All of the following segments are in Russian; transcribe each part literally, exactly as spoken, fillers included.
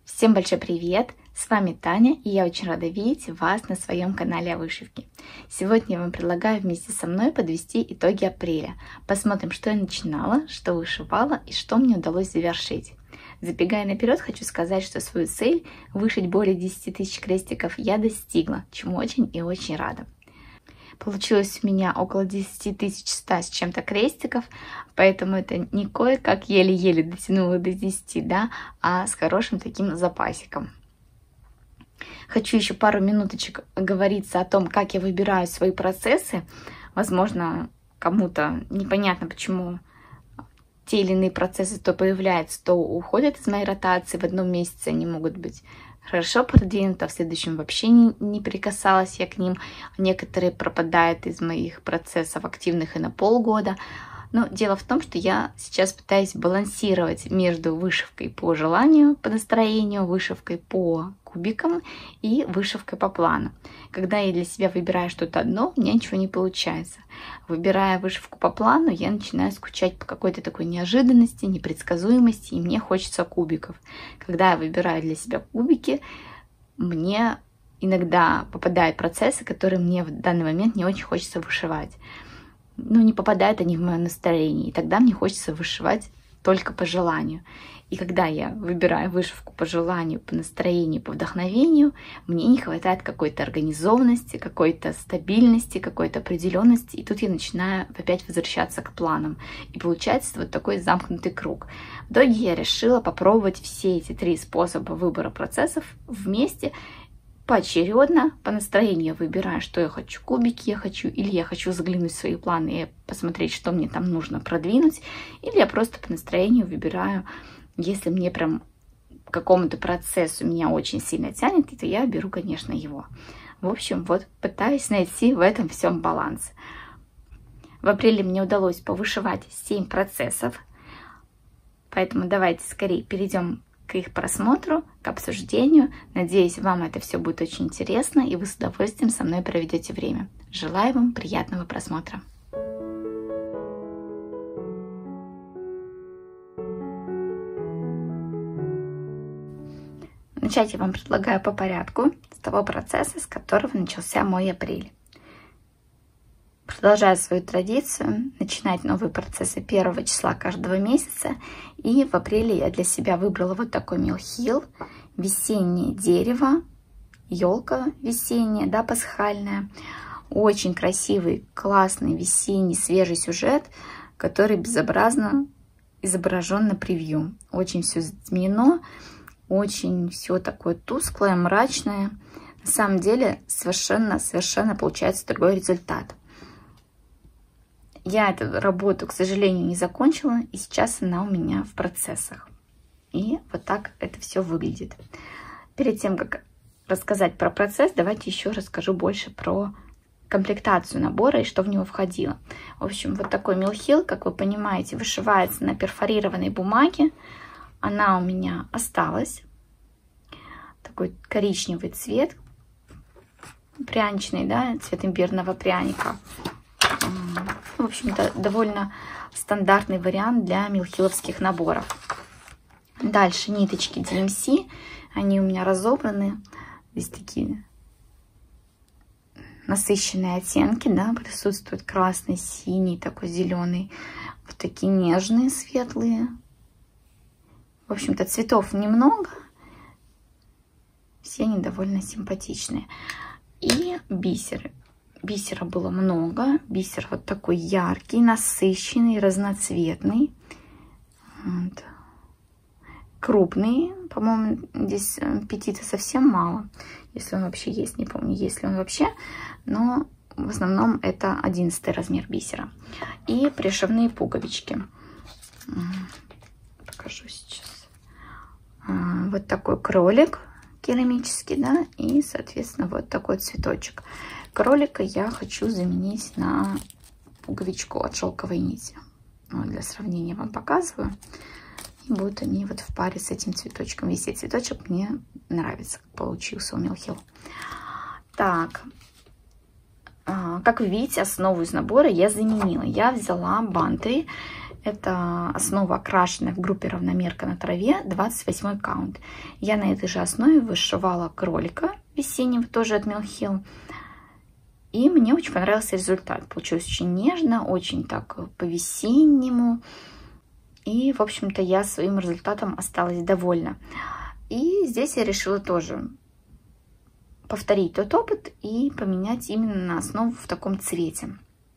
Всем большой привет! С вами Таня, и я очень рада видеть вас на своем канале о вышивке. Сегодня я вам предлагаю вместе со мной подвести итоги апреля. Посмотрим, что я начинала, что вышивала и что мне удалось завершить. Забегая наперед, хочу сказать, что свою цель вышить более десяти тысяч крестиков я достигла, чему очень и очень рада. Получилось у меня около десяти тысяч ста с чем-то крестиков, поэтому это не кое-как еле-еле дотянула до десяти, да, а с хорошим таким запасиком. Хочу еще пару минуточек оговориться о том, как я выбираю свои процессы. Возможно, кому-то непонятно, почему те или иные процессы то появляются, то уходят из моей ротации. В одном месяце они могут быть хорошо продвинуты, а в следующем вообще не, не прикасалась я к ним. Некоторые пропадают из моих процессов активных и на полгода. Но дело в том, что я сейчас пытаюсь балансировать между вышивкой по желанию, по настроению, вышивкой по кубикам и вышивкой по плану. Когда я для себя выбираю что-то одно, у меня ничего не получается. Выбирая вышивку по плану, я начинаю скучать по какой-то такой неожиданности, непредсказуемости, и мне хочется кубиков. Когда я выбираю для себя кубики, мне иногда попадают процессы, которые мне в данный момент не очень хочется вышивать. Ну, не попадают они в мое настроение, и тогда мне хочется вышивать только по желанию. И когда я выбираю вышивку по желанию, по настроению, по вдохновению, мне не хватает какой-то организованности, какой-то стабильности, какой-то определенности, и тут я начинаю опять возвращаться к планам. И получается вот такой замкнутый круг. В итоге я решила попробовать все эти три способа выбора процессов вместе, поочередно, по настроению я выбираю, что я хочу, кубики я хочу, или я хочу заглянуть в свои планы и посмотреть, что мне там нужно продвинуть, или я просто по настроению выбираю, если мне прям к какому-то процессу меня очень сильно тянет, то я беру, конечно, его. В общем, вот пытаюсь найти в этом всем баланс. В апреле мне удалось повышивать семь процессов, поэтому давайте скорее перейдем к их просмотру, к обсуждению. Надеюсь, вам это все будет очень интересно, и вы с удовольствием со мной проведете время. Желаю вам приятного просмотра. Начать я вам предлагаю по порядку, с того процесса, с которого начался мой апрель. Продолжаю свою традицию, начинать новые процессы первого числа каждого месяца. И в апреле я для себя выбрала вот такой милхил, весеннее дерево, елка весенняя, да, пасхальная. Очень красивый, классный, весенний, свежий сюжет, который безобразно изображен на превью. Очень все затемнено, очень все такое тусклое, мрачное. На самом деле совершенно, совершенно получается другой результат. Я эту работу, к сожалению, не закончила, и сейчас она у меня в процессах. И вот так это все выглядит. Перед тем, как рассказать про процесс, давайте еще расскажу больше про комплектацию набора и что в него входило. В общем, вот такой милхил, как вы понимаете, вышивается на перфорированной бумаге. Она у меня осталась. Такой коричневый цвет, пряничный, да, цвет имбирного пряника. В общем-то, довольно стандартный вариант для милхиловских наборов. Дальше ниточки ди эм си. Они у меня разобраны. Здесь такие насыщенные оттенки, да, присутствуют красный, синий, такой зеленый. Вот такие нежные, светлые. В общем-то, цветов немного. Все они довольно симпатичные. И бисеры. Бисера было много. Бисер вот такой яркий, насыщенный, разноцветный. Вот. Крупный. По-моему, здесь петита совсем мало. Если он вообще есть, не помню, есть ли он вообще. Но в основном это одиннадцатый размер бисера. И пришивные пуговички. Покажу сейчас. Вот такой кролик керамический, да. И, соответственно, вот такой цветочек. Кролика я хочу заменить на пуговичку от шелковой нити. Вот для сравнения вам показываю. И будут они вот в паре с этим цветочком висеть. Цветочек мне нравится, как получился у милхил. Так, как вы видите, основу из набора я заменила. Я взяла банты Это основа, окрашенная в группе равномерка на траве, двадцать восьмой каунт. Я на этой же основе вышивала кролика весеннего, тоже от Mill Hill. И мне очень понравился результат. Получилось очень нежно, очень так по-весеннему. И, в общем-то, я своим результатом осталась довольна. И здесь я решила тоже повторить тот опыт и поменять именно на основу в таком цвете.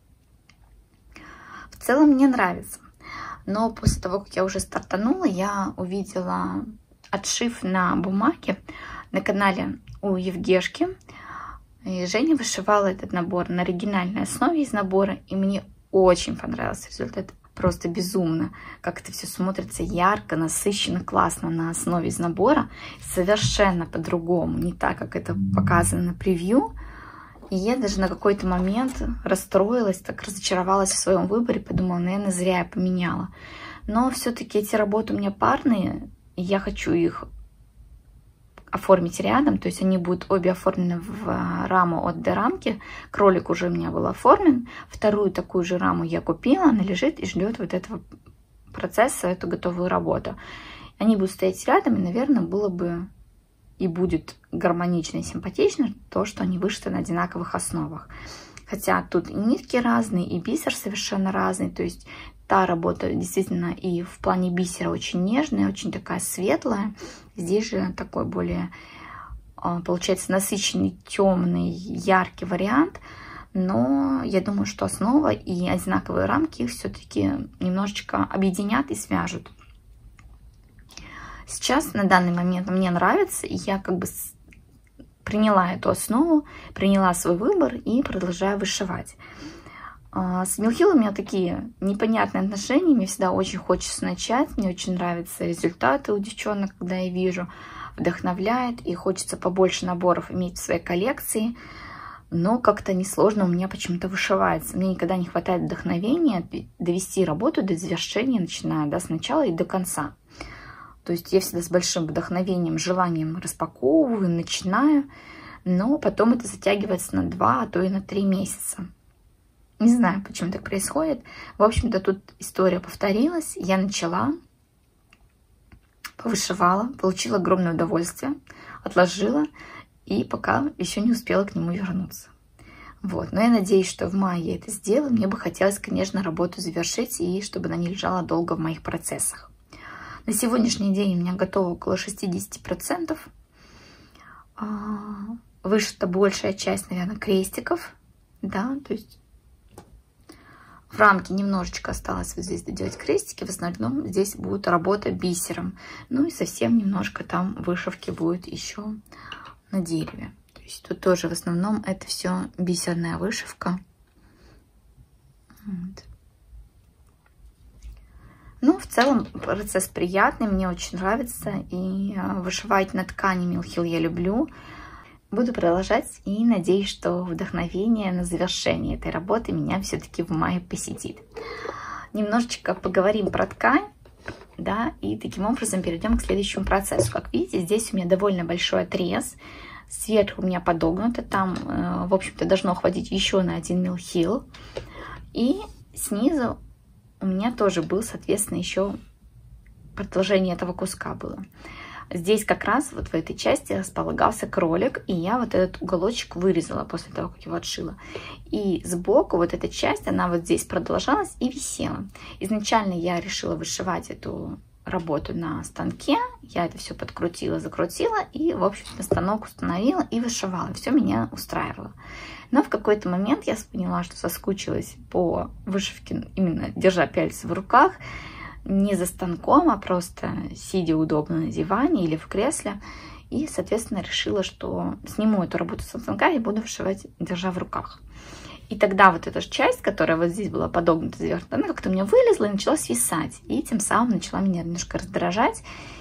В целом мне нравится. Но после того, как я уже стартанула, я увидела отшив на бумаге на канале у Евгешки. И Женя вышивала этот набор на оригинальной основе из набора. И мне очень понравился результат. Просто безумно, как это все смотрится ярко, насыщенно, классно на основе из набора. Совершенно по-другому, не так, как это показано на превью. И я даже на какой-то момент расстроилась, так разочаровалась в своем выборе, подумала, наверное, зря я поменяла. Но все-таки эти работы у меня парные, и я хочу их оформить рядом, то есть они будут обе оформлены в раму от Д-рамки. Кролик уже у меня был оформлен. Вторую такую же раму я купила, она лежит и ждет вот этого процесса, эту готовую работу. Они будут стоять рядом, и, наверное, было бы и будет гармонично и симпатично то, что они вышиты на одинаковых основах. Хотя тут и нитки разные, и бисер совершенно разный, то есть та работа действительно и в плане бисера очень нежная, очень такая светлая. Здесь же такой более, получается, насыщенный, темный, яркий вариант. Но я думаю, что основа и одинаковые рамки их все-таки немножечко объединят и свяжут. Сейчас, на данный момент, мне нравится, и я как бы приняла эту основу, приняла свой выбор и продолжаю вышивать. С Mill Hill у меня такие непонятные отношения, мне всегда очень хочется начать, мне очень нравятся результаты у девчонок, когда я вижу, вдохновляет, и хочется побольше наборов иметь в своей коллекции, но как-то несложно у меня почему-то вышивается. Мне никогда не хватает вдохновения довести работу до завершения, начиная да, с начала и до конца. То есть я всегда с большим вдохновением, желанием распаковываю, начинаю, но потом это затягивается на два, а то и на три месяца. Не знаю, почему так происходит. В общем-то, тут история повторилась. Я начала, повышивала, получила огромное удовольствие, отложила и пока еще не успела к нему вернуться. Вот. Но я надеюсь, что в мае я это сделаю. Мне бы хотелось, конечно, работу завершить и чтобы она не лежала долго в моих процессах. На сегодняшний день у меня готово около шестидесяти процентов. Вышита большая часть, наверное, крестиков. Да, то есть в рамке немножечко осталось вот здесь доделать крестики. В основном здесь будет работа бисером. Ну и совсем немножко там вышивки будет еще на дереве. То есть тут тоже в основном это все бисерная вышивка. Вот. Ну, в целом процесс приятный, мне очень нравится. И вышивать на ткани Mill Hill я люблю. Буду продолжать и надеюсь, что вдохновение на завершение этой работы меня все-таки в мае посетит. Немножечко поговорим про ткань, да, и таким образом перейдем к следующему процессу. Как видите, здесь у меня довольно большой отрез. Сверху у меня подогнуто, там, в общем-то, должно хватить еще на один Mill Hill. И снизу у меня тоже был, соответственно, еще продолжение этого куска было. Здесь как раз вот в этой части располагался кролик, и я вот этот уголочек вырезала после того, как его отшила. И сбоку вот эта часть, она вот здесь продолжалась и висела. Изначально я решила вышивать эту работу на станке, я это все подкрутила, закрутила, и, в общем-то, станок установила и вышивала. Все меня устраивало. Но в какой-то момент я поняла, что соскучилась по вышивке, именно держа пяльцы в руках, не за станком, а просто сидя удобно на диване или в кресле. И, соответственно, решила, что сниму эту работу со станка и буду вышивать, держа в руках. И тогда вот эта часть, которая вот здесь была подогнута сверху, она как-то у меня вылезла и начала свисать. И тем самым начала меня немножко раздражать.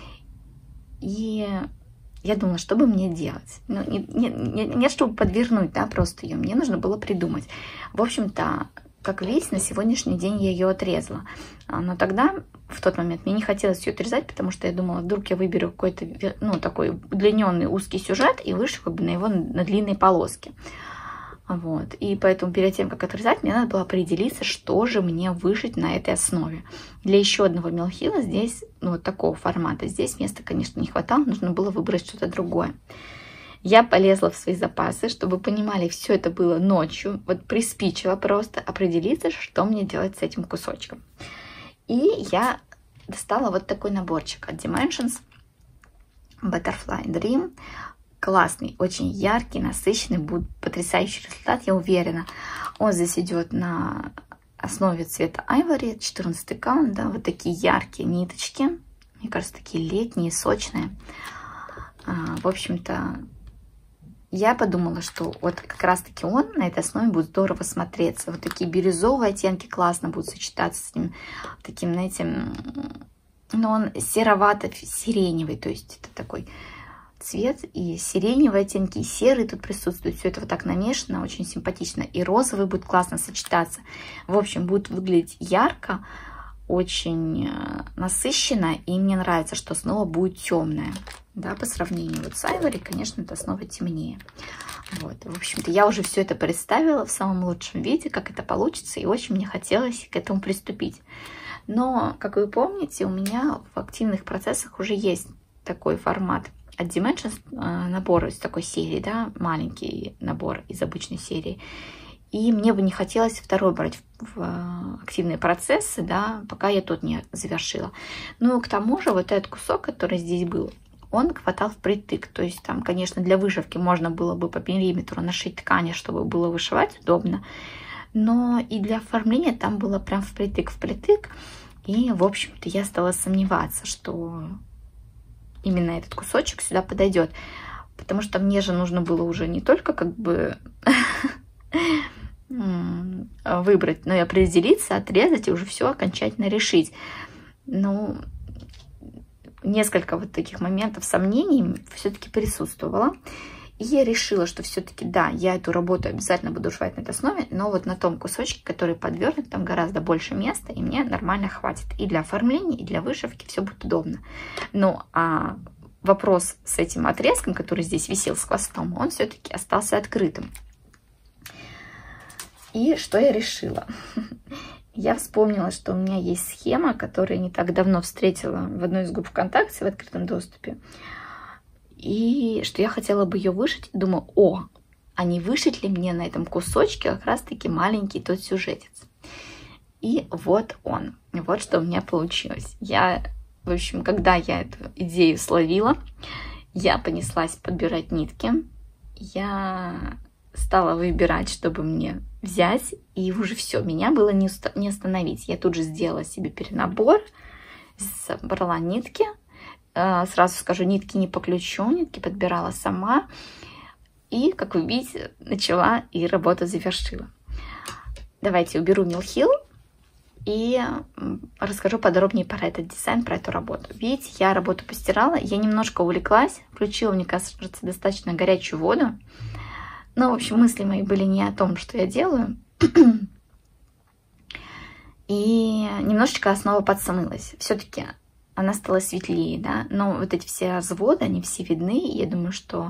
И я думала, что бы мне делать? Ну, не, не, не, не чтобы подвернуть, да, просто ее. Мне нужно было придумать. В общем-то, как видите, на сегодняшний день я ее отрезала. Но тогда, в тот момент, мне не хотелось ее отрезать, потому что я думала, вдруг я выберу какой-то, ну, такой удлиненный узкий сюжет и вышлю как бы на его на длинной полоске. Вот. И поэтому перед тем, как отрезать, мне надо было определиться, что же мне вышить на этой основе. Для еще одного мелхила здесь, ну, вот такого формата, здесь места, конечно, не хватало, нужно было выбрать что-то другое. Я полезла в свои запасы, чтобы вы понимали, все это было ночью. Вот приспичило просто определиться, что мне делать с этим кусочком. И я достала вот такой наборчик от Dimensions Butterfly Dream. Классный, очень яркий, насыщенный, будет потрясающий результат, я уверена. Он здесь идет на основе цвета Ivory, четырнадцатый каунт, да, вот такие яркие ниточки. Мне кажется, такие летние, сочные. А, в общем-то, я подумала, что вот как раз-таки он на этой основе будет здорово смотреться. Вот такие бирюзовые оттенки классно будут сочетаться с ним, таким, знаете, ну, он серовато-сиреневый, то есть это такой цвет, и сиреневые оттенки, и серый тут присутствует. Все это вот так намешано, очень симпатично. И розовый будет классно сочетаться. В общем, будет выглядеть ярко, очень насыщенно. И мне нравится, что основа будет темная. Да, по сравнению вот с Ivory, конечно, эта основа темнее. Вот. В общем-то, я уже все это представила в самом лучшем виде, как это получится. И очень мне хотелось к этому приступить. Но, как вы помните, у меня в активных процессах уже есть такой формат от Dimensions, набор из такой серии, да, маленький набор из обычной серии. И мне бы не хотелось второй брать в активные процессы, да, пока я тот не завершила. Ну, к тому же, вот этот кусок, который здесь был, он хватал впритык. То есть там, конечно, для вышивки можно было бы по периметру нашить ткани, чтобы было вышивать удобно. Но и для оформления там было прям впритык-впритык. И, в общем-то, я стала сомневаться, что именно этот кусочек сюда подойдет. Потому что мне же нужно было уже не только как бы выбрать, но и определиться, отрезать и уже все окончательно решить. Ну, несколько вот таких моментов сомнений все-таки присутствовало. И я решила, что все-таки, да, я эту работу обязательно буду вышивать на этой основе, но вот на том кусочке, который подвернут, там гораздо больше места, и мне нормально хватит. И для оформления, и для вышивки все будет удобно. Ну, а вопрос с этим отрезком, который здесь висел с хвостом, он все-таки остался открытым. И что я решила? Я вспомнила, что у меня есть схема, которую не так давно встретила в одной из групп ВКонтакте в открытом доступе. И что я хотела бы ее вышить. Думаю, о, а не вышить ли мне на этом кусочке как раз-таки маленький тот сюжетец. И вот он. Вот что у меня получилось. Я, в общем, когда я эту идею словила, я понеслась подбирать нитки. Я стала выбирать, чтобы мне взять. И уже все, меня было не, не остановить. Я тут же сделала себе перенабор, собрала нитки. Сразу скажу, нитки не по ключу, нитки подбирала сама. И, как вы видите, начала и работу завершила. Давайте уберу мелхил и расскажу подробнее про этот дизайн, про эту работу. Видите, я работу постирала, я немножко увлеклась, включила, мне кажется, достаточно горячую воду. Но, в общем, мысли мои были не о том, что я делаю. И немножечко основа подсмылась. Все-таки она стала светлее, да, но вот эти все разводы, они все видны, и я думаю, что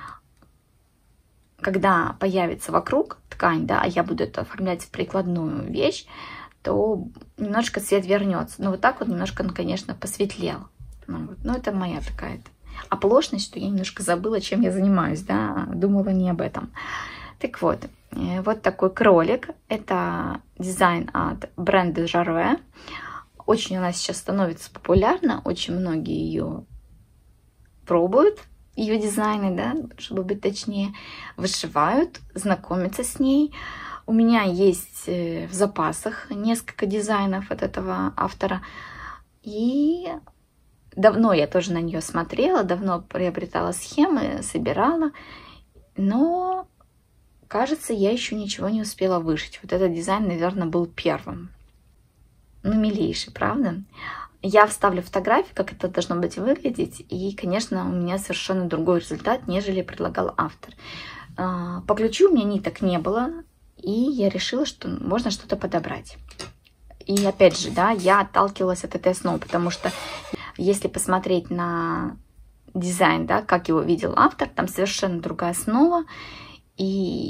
когда появится вокруг ткань, да, а я буду это оформлять в прикладную вещь, то немножко цвет вернется. Но вот так вот немножко он, конечно, посветлел. Ну, вот. Но это моя такая оплошность, что я немножко забыла, чем я занимаюсь, да, думала не об этом. Так вот, вот такой кролик. Это дизайн от бренда Jarwe. Очень она сейчас становится популярна, очень многие ее пробуют, ее дизайны, да, чтобы быть точнее, вышивают, знакомятся с ней. У меня есть в запасах несколько дизайнов от этого автора, и давно я тоже на нее смотрела, давно приобретала схемы, собирала, но, кажется, я еще ничего не успела вышить. Вот этот дизайн, наверное, был первым. Ну, милейший, правда? Я вставлю фотографии, как это должно быть выглядеть. И, конечно, у меня совершенно другой результат, нежели предлагал автор. По ключу у меня ниток не было. И я решила, что можно что-то подобрать. И опять же, да, я отталкивалась от этой основы. Потому что если посмотреть на дизайн, да, как его видел автор, там совершенно другая основа. И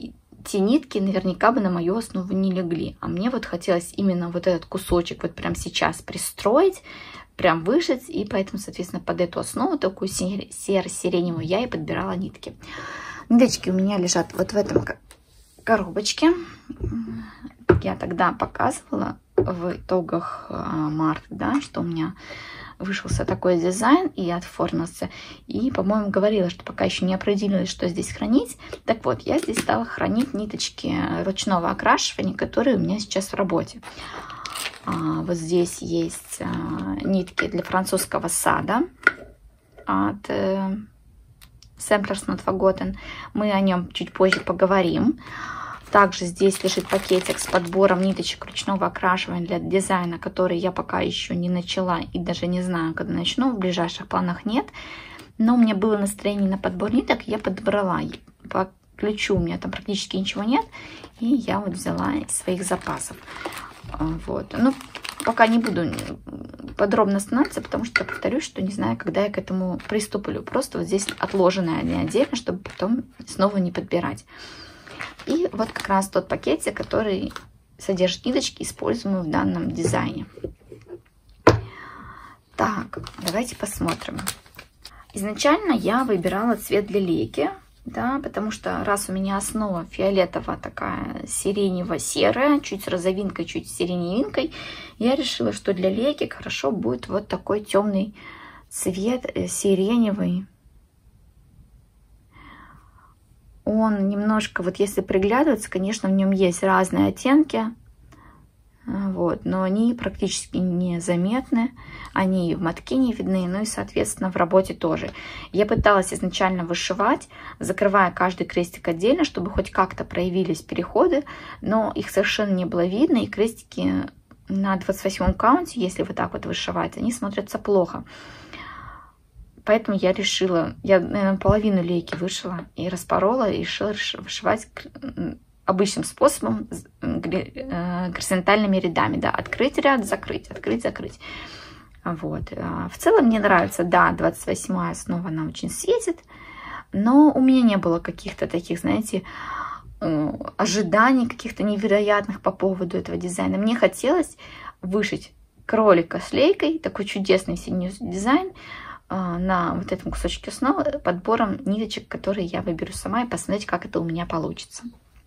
те нитки наверняка бы на мою основу не легли. А мне вот хотелось именно вот этот кусочек вот прямо сейчас пристроить, прям вышить. И поэтому, соответственно, под эту основу, такую серо-сиреневую, я и подбирала нитки. Ниточки у меня лежат вот в этом коробочке. Я тогда показывала в итогах марта, да, что у меня вышелся такой дизайн и оформился. И, по-моему, говорила, что пока еще не определилась, что здесь хранить. Так вот, я здесь стала хранить ниточки ручного окрашивания, которые у меня сейчас в работе. А, вот здесь есть а, нитки для французского сада от э, Samplers Not Forgotten. Мы о нем чуть позже поговорим. Также здесь лежит пакетик с подбором ниточек ручного окрашивания для дизайна, который я пока еще не начала и даже не знаю, когда начну. В ближайших планах нет. Но у меня было настроение на подбор ниток, я подобрала. По ключу у меня там практически ничего нет. И я вот взяла из своих запасов. Вот. Ну, пока не буду подробно останавливаться, потому что, повторюсь, что не знаю, когда я к этому приступлю. Просто вот здесь отложенное не отдельно, чтобы потом снова не подбирать. И вот как раз тот пакетик, который содержит ниточки, используемые в данном дизайне. Так, давайте посмотрим. Изначально я выбирала цвет для лейки, да, потому что раз у меня основа фиолетовая такая сиренево-серая, чуть с розовинкой, чуть с сиреневинкой, я решила, что для лейки хорошо будет вот такой темный цвет, сиреневый. Он немножко, вот если приглядываться, конечно, в нем есть разные оттенки, вот, но они практически незаметны, они в мотке не видны, ну и, соответственно, в работе тоже. Я пыталась изначально вышивать, закрывая каждый крестик отдельно, чтобы хоть как-то проявились переходы, но их совершенно не было видно, и крестики на двадцать восьмом каунте, если вот так вот вышивать, они смотрятся плохо. Поэтому я решила, я, наверное, половину лейки вышила и распорола, и решила вышивать обычным способом, горизонтальными рядами, да, открыть ряд, закрыть, открыть, закрыть. Вот. В целом мне нравится, да, двадцать восьмая основа, она очень светит, но у меня не было каких-то таких, знаете, ожиданий каких-то невероятных по поводу этого дизайна. Мне хотелось вышить кролика с лейкой, такой чудесный синий дизайн, на вот этом кусочке основы подбором ниточек, которые я выберу сама, и посмотреть, как это у меня получится.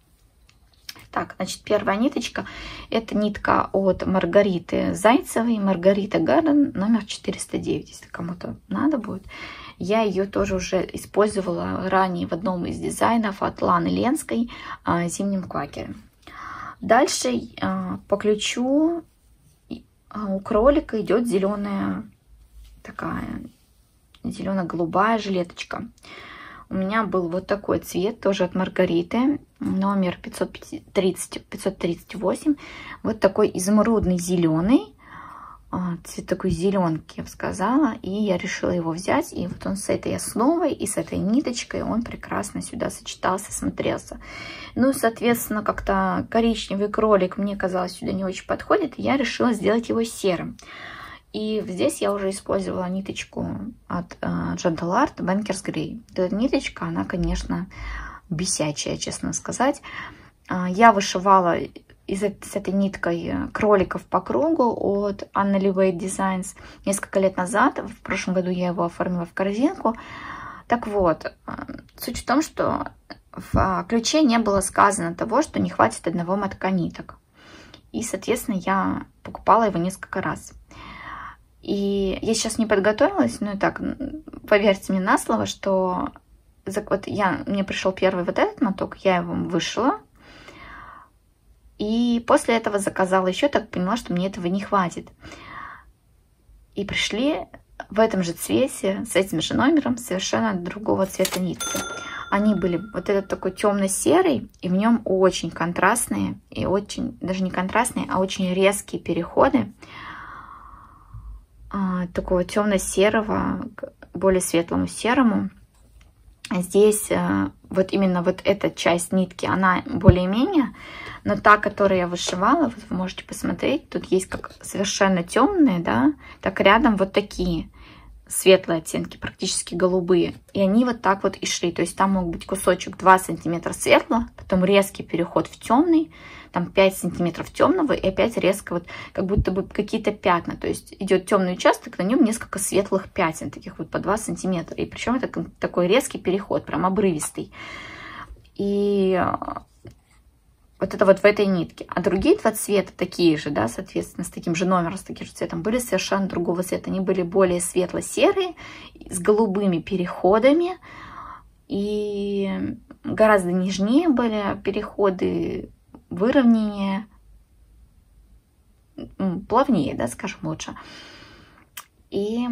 Так, значит, первая ниточка — это нитка от Маргариты Зайцевой, Маргарита Гарден, номер четыреста девять, если кому-то надо будет. Я ее тоже уже использовала ранее в одном из дизайнов от Ланы Ленской, зимнем квакере. Дальше по ключу у кролика идет зеленая такая зелено-голубая жилеточка. У меня был вот такой цвет, тоже от Маргариты, номер пятьсот тридцать, пятьсот тридцать восемь. Вот такой изумрудный зеленый, цвет такой зеленки, я бы сказала. И я решила его взять. И вот он с этой основой и с этой ниточкой, он прекрасно сюда сочетался, смотрелся. Ну, соответственно, как-то коричневый кролик мне казалось сюда не очень подходит. И я решила сделать его серым. И здесь я уже использовала ниточку от uh, Gentle Art Bankers Grey. Эта ниточка, она, конечно, бесячая, честно сказать. Uh, я вышивала из, с этой ниткой кроликов по кругу от Anna Lee Wade Designs несколько лет назад. В прошлом году я его оформила в корзинку. Так вот, uh, суть в том, что в ключе не было сказано того, что не хватит одного мотка ниток. И, соответственно, я покупала его несколько раз. И я сейчас не подготовилась, но и так, поверьте мне на слово, что вот я, мне пришел первый вот этот моток, я его вышила. И после этого заказала еще, так поняла, что мне этого не хватит. И пришли в этом же цвете, с этим же номером, совершенно другого цвета нитки. Они были вот этот такой темно-серый, и в нем очень контрастные, и очень, даже не контрастные, а очень резкие переходы такого темно-серого к более светлому серому. Здесь вот именно вот эта часть нитки, она более-менее, но та, которую я вышивала, вот вы можете посмотреть, тут есть как совершенно темные, да, так рядом вот такие светлые оттенки, практически голубые. И они вот так вот и шли. То есть там мог быть кусочек два сантиметра светлого, потом резкий переход в темный, там пять сантиметров темного, и опять резко вот как будто бы какие-то пятна. То есть идет темный участок, на нем несколько светлых пятен, таких вот по два сантиметра. И причем это такой резкий переход, прям обрывистый. И вот это вот в этой нитке. А другие два цвета такие же, да, соответственно, с таким же номером, с таким же цветом, были совершенно другого цвета. Они были более светло-серые, с голубыми переходами. И гораздо нежнее были переходы, выровнение, плавнее, да, скажем лучше. И,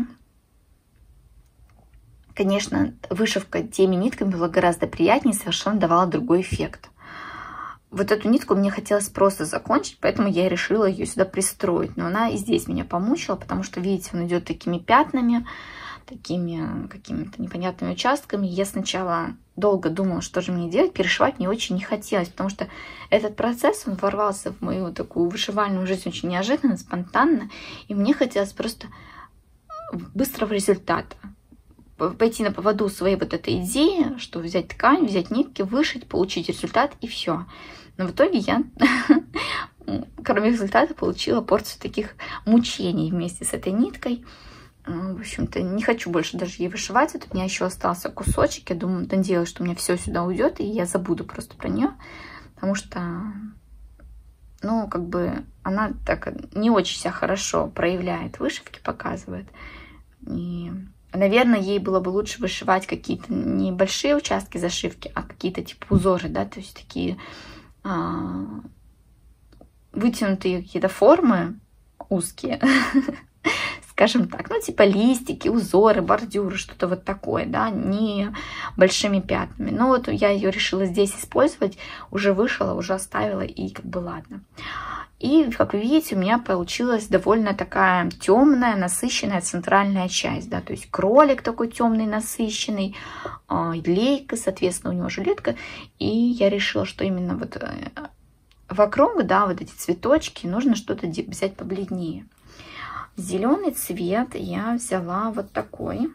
конечно, вышивка теми нитками была гораздо приятнее, совершенно давала другой эффект. Вот эту нитку мне хотелось просто закончить, поэтому я решила ее сюда пристроить. Но она и здесь меня помучила, потому что, видите, он идет такими пятнами, такими какими-то непонятными участками. Я сначала долго думала, что же мне делать. Перешивать мне очень не хотелось, потому что этот процесс, он ворвался в мою такую вышивальную жизнь очень неожиданно, спонтанно. И мне хотелось просто быстрого результата. Пойти на поводу своей вот этой идеи, что взять ткань, взять нитки, вышить, получить результат и все. Но в итоге я, кроме результата, получила порцию таких мучений вместе с этой ниткой. В общем-то, не хочу больше даже ей вышивать. Вот у меня еще остался кусочек. Я думаю, надеялась, что у меня все сюда уйдет, и я забуду просто про нее. Потому что, ну, как бы, она так не очень себя хорошо проявляет, вышивки показывает. И, наверное, ей было бы лучше вышивать какие-то небольшие участки зашивки, а какие-то типа узоры, да, то есть такие а, вытянутые какие-то формы узкие, скажем так, ну, типа листики, узоры, бордюры, что-то вот такое, да, не большими пятнами. Но вот я ее решила здесь использовать, уже вышила, уже оставила, и как бы ладно. И, как вы видите, у меня получилась довольно такая темная, насыщенная центральная часть, да, то есть кролик такой темный, насыщенный, лейка, соответственно, у него жилетка. И я решила, что именно вот вокруг, да, вот эти цветочки, нужно что-то взять побледнее. Зеленый цвет я взяла вот такой.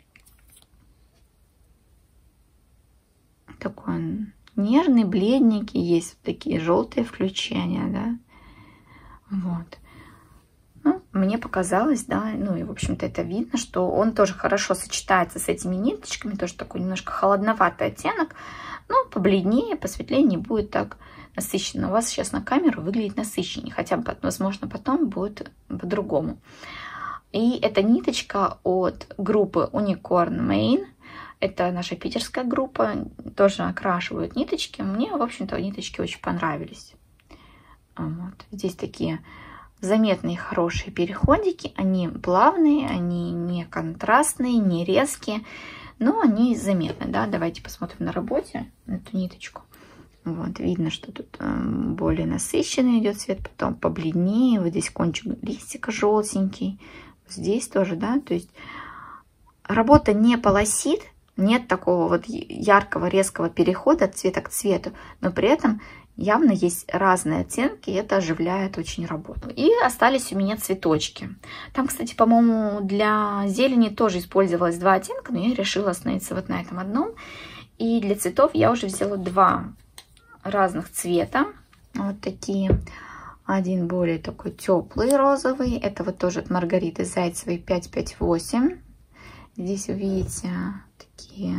Такой он нежный, бледненький. Есть такие желтые включения, да. Вот. Ну, мне показалось, да, ну и, в общем-то, это видно, что он тоже хорошо сочетается с этими ниточками. Тоже такой немножко холодноватый оттенок. Но побледнее, посветлее не будет так насыщенно. У вас сейчас на камеру выглядит насыщеннее, хотя, возможно, потом будет по-другому. И эта ниточка от группы Unicorn Main. Это наша питерская группа. Тоже окрашивают ниточки. Мне, в общем-то, ниточки очень понравились. Вот. Здесь такие заметные, хорошие переходики. Они плавные, они не контрастные, не резкие, но они заметны. Да? Давайте посмотрим на работе на эту ниточку. Вот, видно, что тут более насыщенный идет цвет, потом побледнее. Вот здесь кончик листика желтенький. Здесь тоже, да, то есть работа не полосит, нет такого вот яркого, резкого перехода от цвета к цвету, но при этом явно есть разные оттенки, и это оживляет очень работу. И остались у меня цветочки. Там, кстати, по-моему, для зелени тоже использовалось два оттенка, но я решила остановиться вот на этом одном. И для цветов я уже взяла два разных цвета, вот такие. Один более такой теплый розовый. Это вот тоже от Маргариты Зайцевой пять пять восемь. Здесь увидите такие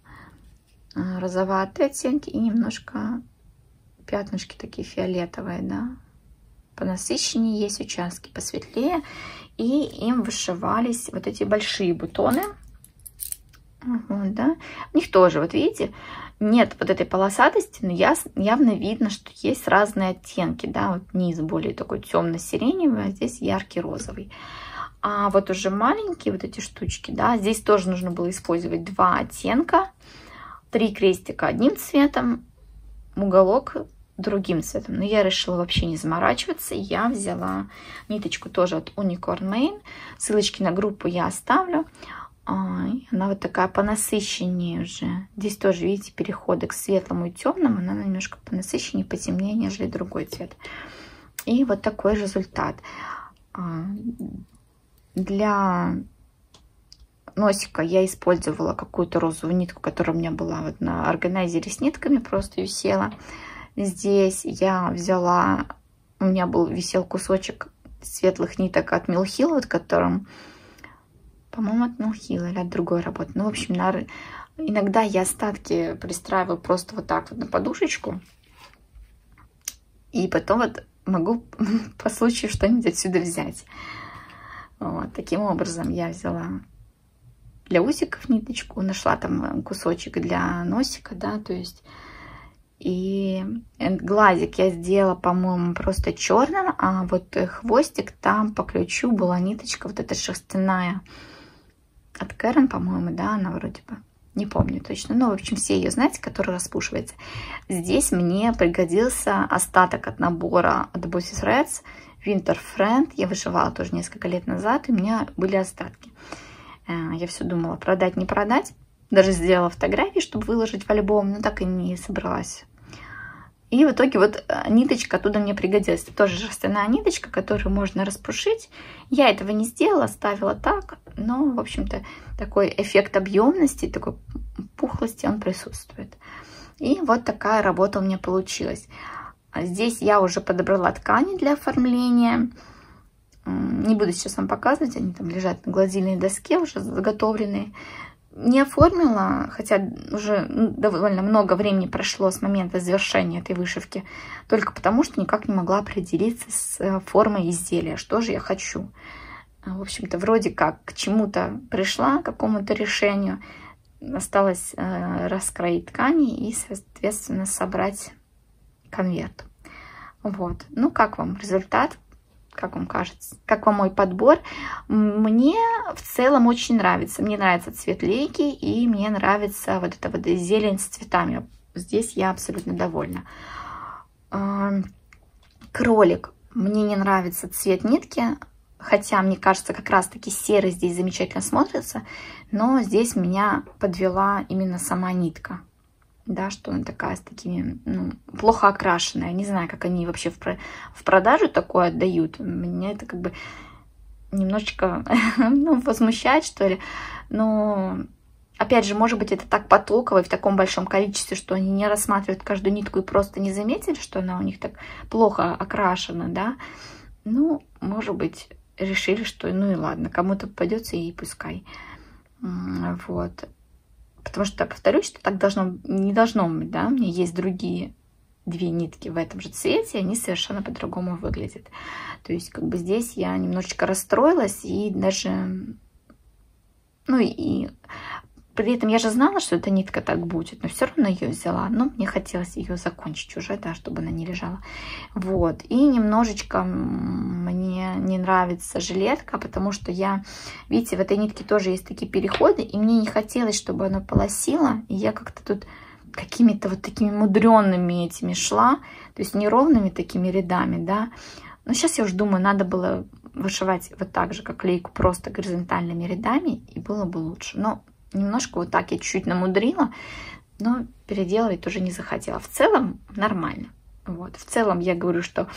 розоватые оттенки и немножко пятнышки такие фиолетовые, да. Понасыщеннее есть участки, посветлее. И им вышивались вот эти большие бутоны. Вот, да. У них тоже, вот видите, нет вот этой полосатости, но явно видно, что есть разные оттенки, да, вот низ более такой темно-сиреневый, а здесь яркий розовый. А вот уже маленькие вот эти штучки, да, здесь тоже нужно было использовать два оттенка, три крестика одним цветом, уголок другим цветом. Но я решила вообще не заморачиваться, я взяла ниточку тоже от Unicorn Main, ссылочки на группу я оставлю. Она вот такая понасыщеннее уже. Здесь тоже, видите, переходы к светлому и темному. Она немножко понасыщеннее, потемнее, нежели другой цвет. И вот такой результат. Для носика я использовала какую-то розовую нитку, которая у меня была вот на органайзере с нитками, просто висела. Здесь я взяла, у меня был висел кусочек светлых ниток от Милхил, вот которым, по-моему, от Милхил или от другой работы. Ну, в общем, на, иногда я остатки пристраиваю просто вот так вот на подушечку. И потом вот могу по случаю что-нибудь отсюда взять. Вот, таким образом я взяла для усиков ниточку, нашла там кусочек для носика, да, то есть. И глазик я сделала, по-моему, просто черным, а вот хвостик там по ключу была ниточка вот эта шерстяная от Кэрон, по-моему, да, она вроде бы. Не помню точно. Ну, в общем, все ее знаете, которая распушивается. Здесь мне пригодился остаток от набора от Bosses Reds Winter Friend. Я вышивала тоже несколько лет назад, и у меня были остатки. Я все думала, продать, не продать. Даже сделала фотографии, чтобы выложить в альбом, но так и не собралась. И в итоге вот ниточка оттуда мне пригодилась. Это тоже шерстяная ниточка, которую можно распушить. Я этого не сделала, оставила так. Но, в общем-то, такой эффект объемности, такой пухлости, он присутствует. И вот такая работа у меня получилась. Здесь я уже подобрала ткани для оформления. Не буду сейчас вам показывать, они там лежат на гладильной доске, уже заготовленные. Не оформила, хотя уже довольно много времени прошло с момента завершения этой вышивки, только потому что никак не могла определиться с формой изделия, что же я хочу. В общем-то, вроде как к чему-то пришла, к какому-то решению. Осталось э, раскроить ткани и, соответственно, собрать конверт. Вот. Ну, как вам результат? Как вам кажется? Как вам мой подбор? Мне в целом очень нравится. Мне нравится цвет лейки, и мне нравится вот эта вот зелень с цветами. Здесь я абсолютно довольна. Кролик. Мне не нравится цвет нитки, хотя, мне кажется, как раз-таки серый здесь замечательно смотрится, но здесь меня подвела именно сама нитка. Да, что она такая с такими, ну, плохо окрашенная. Не знаю, как они вообще в, про в продажу такое отдают. Меня это как бы немножечко ну, возмущает, что ли. Но, опять же, может быть, это так потоково и в таком большом количестве, что они не рассматривают каждую нитку и просто не заметили, что она у них так плохо окрашена, да. Ну, может быть, решили, что ну и ладно, кому-то попадется и пускай. Вот. Потому что, повторюсь, что так должно, не должно быть, да, у меня есть другие две нитки в этом же цвете, и они совершенно по-другому выглядят. То есть, как бы здесь я немножечко расстроилась, и даже, ну и при этом я же знала, что эта нитка так будет, но все равно ее взяла, но мне хотелось ее закончить уже, да, чтобы она не лежала. Вот, и немножечко мне не нравится жилетка, потому что я, видите, в этой нитке тоже есть такие переходы, и мне не хотелось, чтобы она полосила, и я как-то тут какими-то вот такими мудренными этими шла, то есть неровными такими рядами, да. Но сейчас я уже думаю, надо было вышивать вот так же, как лейку, просто горизонтальными рядами, и было бы лучше. Но немножко вот так я чуть-чуть намудрила, но переделывать уже не захотела. В целом нормально. Вот. В целом я говорю, что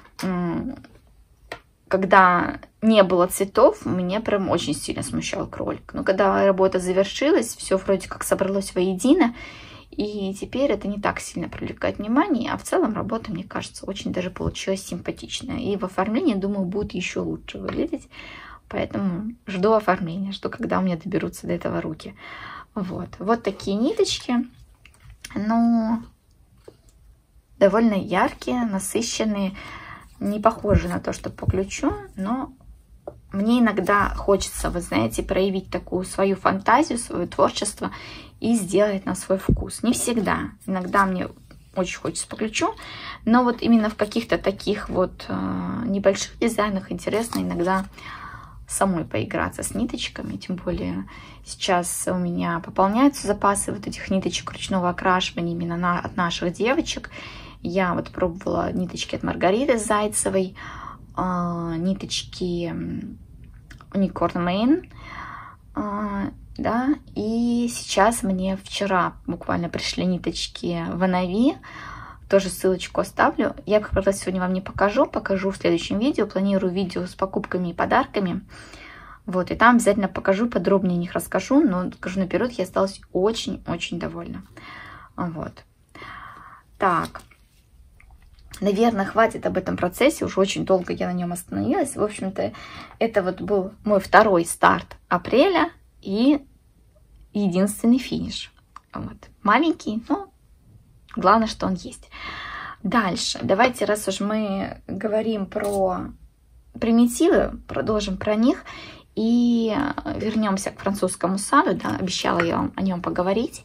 когда не было цветов, меня прям очень сильно смущал кролик. Но когда работа завершилась, все вроде как собралось воедино, и теперь это не так сильно привлекает внимание, а в целом работа, мне кажется, очень даже получилась симпатичная. И в оформлении, думаю, будет еще лучше выглядеть. Поэтому жду оформления, жду, когда у меня доберутся до этого руки. Вот, вот такие ниточки. Ну, довольно яркие, насыщенные. Не похожи на то, что по ключу, но мне иногда хочется, вы знаете, проявить такую свою фантазию, свое творчество и сделать на свой вкус. Не всегда. Иногда мне очень хочется по ключу, но вот именно в каких-то таких вот э, небольших дизайнах интересно иногда самой поиграться с ниточками. Тем более сейчас у меня пополняются запасы вот этих ниточек ручного окрашивания именно на, от наших девочек. Я вот пробовала ниточки от Маргариты Зайцевой, э, ниточки Unicorn Main, э, да, и сейчас мне вчера буквально пришли ниточки Ванави, тоже ссылочку оставлю. Я их, правда, сегодня вам не покажу, покажу в следующем видео. Планирую видео с покупками и подарками. Вот, и там обязательно покажу, подробнее о них расскажу, но скажу наперед, я осталась очень-очень довольна. Вот. Так. Наверное, хватит об этом процессе, уже очень долго я на нем остановилась. В общем-то, это вот был мой второй старт апреля и единственный финиш. Вот. Маленький, но главное, что он есть. Дальше, давайте, раз уж мы говорим про примитивы, продолжим про них и вернемся к французскому саду. Да, обещала я вам о нем поговорить.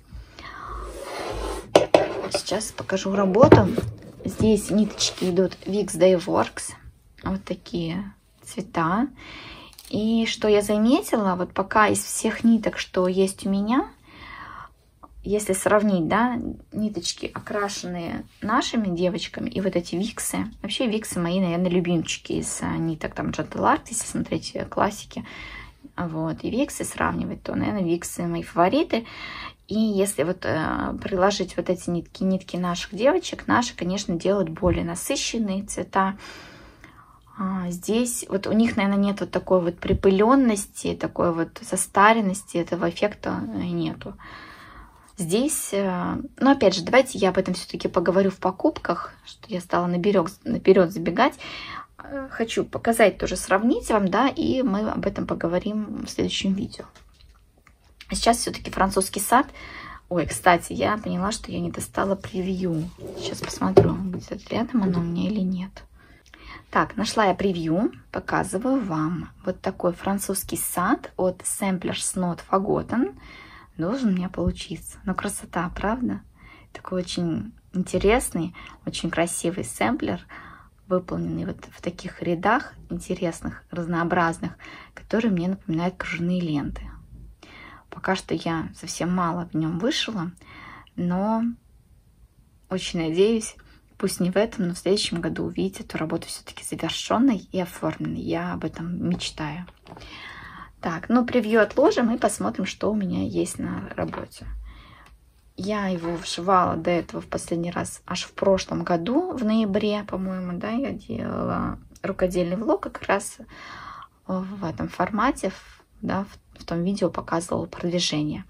Сейчас покажу работу. Здесь ниточки идут Wix Dayworks. Вот такие цвета. И что я заметила, вот пока из всех ниток, что есть у меня, если сравнить, да, ниточки, окрашенные нашими девочками, и вот эти виксы. Вообще виксы мои, наверное, любимчики из ниток, там Gentle Art, если смотреть классики. Вот, и виксы сравнивать, то, наверное, виксы мои фавориты. И если вот э, приложить вот эти нитки, нитки наших девочек, наши, конечно, делают более насыщенные цвета. А здесь вот у них, наверное, нет вот такой вот припыленности, такой вот состаренности, этого эффекта нету. Здесь, э, ну, опять же, давайте я об этом все-таки поговорю в покупках, что я стала наперед, наперед забегать. Хочу показать, тоже сравнить вам, да, и мы об этом поговорим в следующем видео. А сейчас все-таки французский сад. Ой, кстати, я поняла, что я не достала превью. Сейчас посмотрю, будет рядом оно у меня или нет. Так, нашла я превью, показываю вам. Вот такой французский сад от Samplers Not Forgotten. Должен у меня получиться. Но красота, правда? Такой очень интересный, очень красивый сэмплер, выполненный вот в таких рядах интересных, разнообразных, которые мне напоминают кружевные ленты. Пока что я совсем мало в нем вышила, но очень надеюсь, пусть не в этом, но в следующем году увидеть эту работу все-таки завершенной и оформленной. Я об этом мечтаю. Так, ну превью отложим и посмотрим, что у меня есть на работе. Я его вшивала до этого в последний раз аж в прошлом году, в ноябре, по-моему, да, я делала рукодельный влог как раз в этом формате, да, в, в том видео показывала продвижение.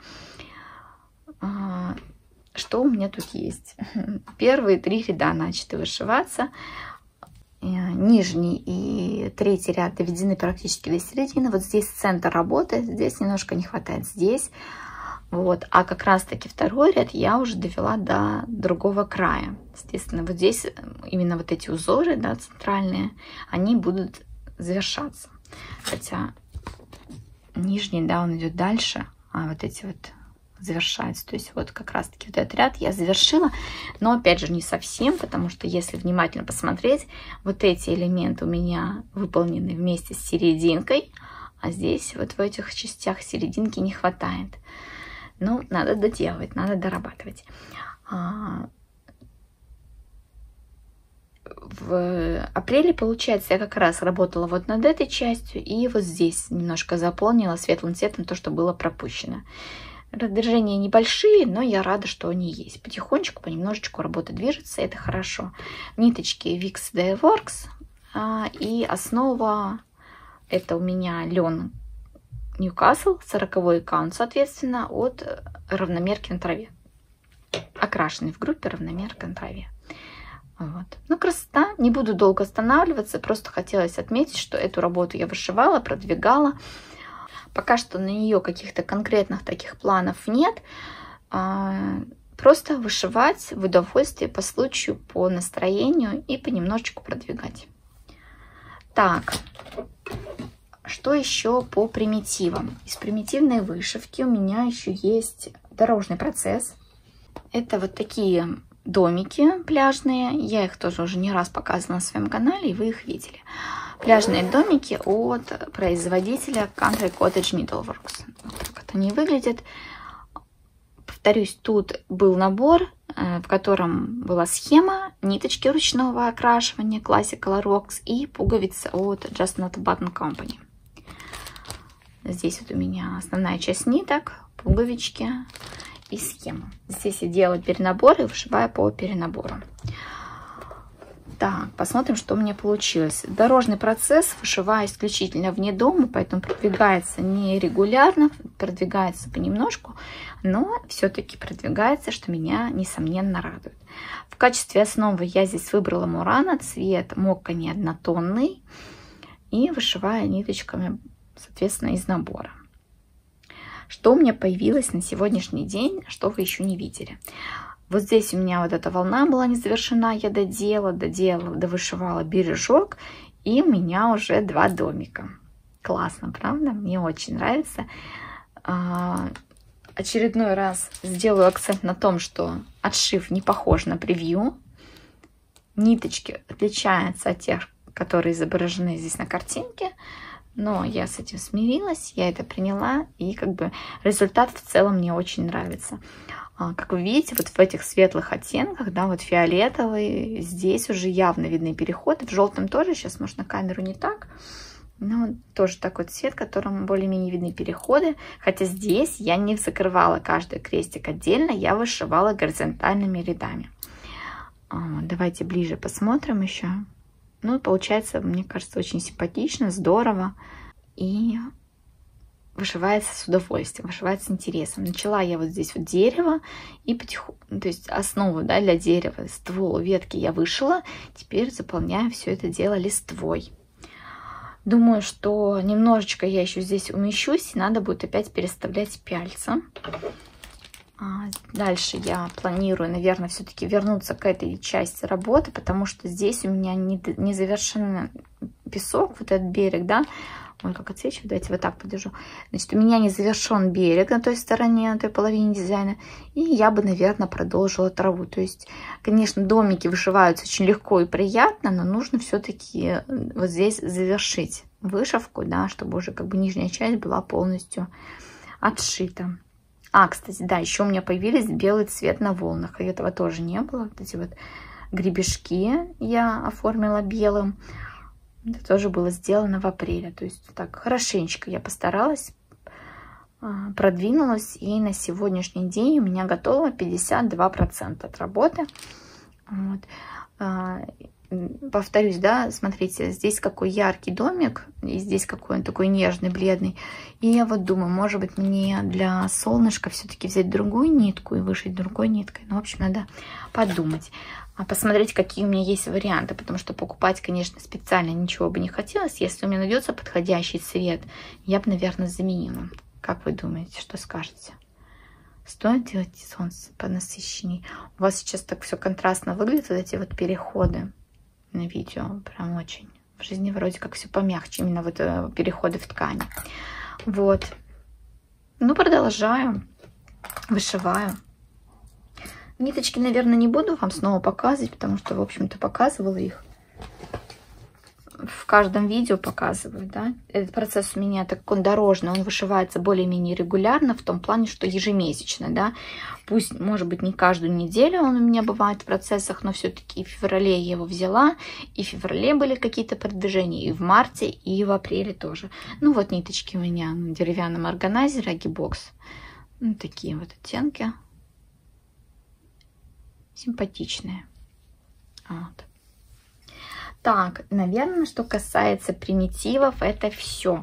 Что у меня тут есть? Первые три ряда начаты вышиваться. Нижний и третий ряд доведены практически до середины. Вот здесь центр работы, здесь немножко не хватает. Здесь вот, а как раз таки второй ряд я уже довела до другого края. Естественно, вот здесь именно вот эти узоры, да, центральные, они будут завершаться. Хотя нижний, да, он идет дальше, а вот эти вот завершаются. То есть вот как раз таки вот этот ряд я завершила, но опять же не совсем, потому что если внимательно посмотреть, вот эти элементы у меня выполнены вместе с серединкой, а здесь вот в этих частях серединки не хватает. Ну, надо доделывать, надо дорабатывать. В апреле, получается, я как раз работала вот над этой частью, и вот здесь немножко заполнила светлым цветом то, что было пропущено. Движения небольшие, но я рада, что они есть. Потихонечку, понемножечку работа движется, это хорошо. Ниточки Wix Dayworks, и основа это у меня лен Ньюкасл, сороковой аккаунт, соответственно, от равномерки на траве. Окрашенный в группе равномерка на траве. Вот. Ну, красота. Не буду долго останавливаться, просто хотелось отметить, что эту работу я вышивала, продвигала. Пока что на нее каких-то конкретных таких планов нет. Просто вышивать в удовольствие по случаю, по настроению и понемножечку продвигать. Так. Что еще по примитивам? Из примитивной вышивки у меня еще есть дорожный процесс. Это вот такие домики пляжные. Я их тоже уже не раз показывала на своем канале, и вы их видели. Пляжные домики от производителя Country Cottage Needleworks. Вот так вот они выглядят. Повторюсь, тут был набор, в котором была схема, ниточки ручного окрашивания Classic Color Works и пуговицы от Just Not a Button Company. Здесь вот у меня основная часть ниток, пуговички и схема. Здесь я делаю перенабор и вышиваю по перенабору. Так, посмотрим, что у меня получилось. Дорожный процесс вышиваю исключительно вне дома, поэтому продвигается не регулярно, продвигается понемножку, но все-таки продвигается, что меня, несомненно, радует. В качестве основы я здесь выбрала Мурана, цвет мокко не однотонный, и вышиваю ниточками, соответственно, из набора. Что у меня появилось на сегодняшний день, что вы еще не видели. Вот здесь у меня вот эта волна была не завершена, я доделала, доделала, довышивала бережок, и у меня уже два домика. Классно, правда? Мне очень нравится. А, очередной раз сделаю акцент на том, что отшив не похож на превью. Ниточки отличаются от тех, которые изображены здесь на картинке, но я с этим смирилась, я это приняла, и как бы результат в целом мне очень нравится. Как вы видите, вот в этих светлых оттенках, да, вот фиолетовый, здесь уже явно видны переходы. В желтом тоже, сейчас, может, на камеру не так, но тоже такой цвет, в котором более-менее видны переходы. Хотя здесь я не закрывала каждый крестик отдельно, я вышивала горизонтальными рядами. Давайте ближе посмотрим еще. Ну, получается, мне кажется, очень симпатично, здорово. И вышивается с удовольствием, вышивается с интересом. Начала я вот здесь вот дерево и потихоньку, то есть основу, да, для дерева, ствол, ветки я вышила. Теперь заполняю все это дело листвой. Думаю, что немножечко я еще здесь умещусь, и надо будет опять переставлять пяльца. Дальше я планирую, наверное, все-таки вернуться к этой части работы, потому что здесь у меня не, не завершен песок, вот этот берег, да. Ой, как отсвечиваю, давайте вот так подержу. Значит, у меня не завершен берег на той стороне, на той половине дизайна. И я бы, наверное, продолжила траву. То есть, конечно, домики вышиваются очень легко и приятно, но нужно все-таки вот здесь завершить вышивку, да, чтобы уже как бы нижняя часть была полностью отшита. А, кстати, да, еще у меня появились белый цвет на волнах. И этого тоже не было. Вот эти вот гребешки я оформила белым. Это тоже было сделано в апреле. То есть так хорошенечко я постаралась, продвинулась. И на сегодняшний день у меня готово пятьдесят два процента от работы. Вот. Повторюсь, да, смотрите, здесь какой яркий домик, и здесь какой он такой нежный, бледный. И я вот думаю, может быть, мне для солнышка все-таки взять другую нитку и вышить другой ниткой. Ну, в общем, надо подумать. А посмотреть, какие у меня есть варианты, потому что покупать, конечно, специально ничего бы не хотелось. Если у меня найдется подходящий цвет, я бы, наверное, заменила. Как вы думаете, что скажете? Стоит делать солнце понасыщенней? У вас сейчас так все контрастно выглядит, вот эти вот переходы на видео, прям очень. В жизни вроде как все помягче, именно вот переходы в ткани. Вот. Ну, продолжаю. Вышиваю. Ниточки, наверное, не буду вам снова показывать, потому что, в общем-то, показывала их. В каждом видео показываю, да. Этот процесс у меня такой дорожный, он вышивается более-менее регулярно, в том плане, что ежемесячно, да. Пусть, может быть, не каждую неделю он у меня бывает в процессах, но все-таки в феврале я его взяла, и в феврале были какие-то продвижения, и в марте, и в апреле тоже. Ну, вот ниточки у меня на деревянном органайзере Агибокс. Ну, такие вот оттенки. Симпатичные. Вот. Так, наверное, что касается примитивов, это все.